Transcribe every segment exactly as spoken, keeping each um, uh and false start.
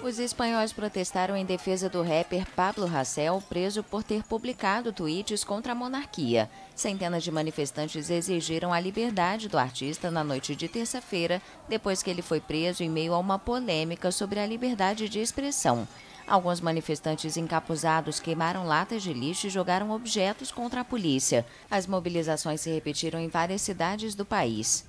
Os espanhóis protestaram em defesa do rapper Pablo Hasél, preso por ter publicado tweets contra a monarquia. Centenas de manifestantes exigiram a liberdade do artista na noite de terça-feira, depois que ele foi preso em meio a uma polêmica sobre a liberdade de expressão. Alguns manifestantes encapuzados queimaram latas de lixo e jogaram objetos contra a polícia. As mobilizações se repetiram em várias cidades do país.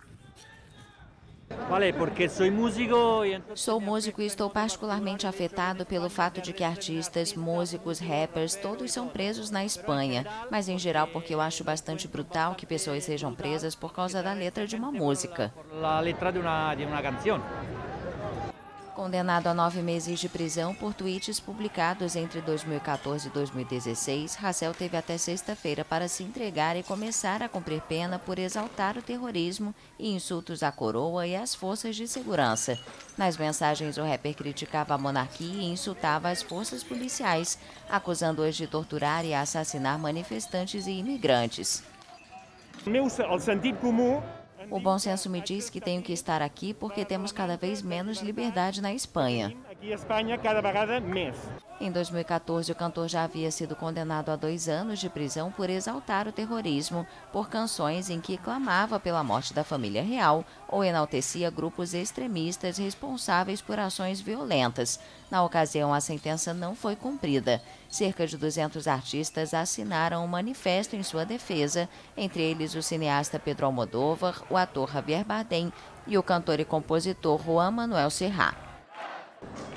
Sou músico e estou particularmente afetado pelo fato de que artistas, músicos, rappers, todos são presos na Espanha, mas em geral porque eu acho bastante brutal que pessoas sejam presas por causa da letra de uma música. Condenado a nove meses de prisão por tweets publicados entre dois mil e quatorze e dois mil e dezesseis, Hasél teve até sexta-feira para se entregar e começar a cumprir pena por exaltar o terrorismo e insultos à coroa e às forças de segurança. Nas mensagens, o rapper criticava a monarquia e insultava as forças policiais, acusando-as de torturar e assassinar manifestantes e imigrantes. O bom senso me diz que tenho que estar aqui porque temos cada vez menos liberdade na Espanha. Em dois mil e quatorze, o cantor já havia sido condenado a dois anos de prisão por exaltar o terrorismo, por canções em que clamava pela morte da família real ou enaltecia grupos extremistas responsáveis por ações violentas. Na ocasião, a sentença não foi cumprida. Cerca de duzentos artistas assinaram um manifesto em sua defesa, entre eles o cineasta Pedro Almodóvar, o ator Javier Bardem e o cantor e compositor Juan Manuel Serrat.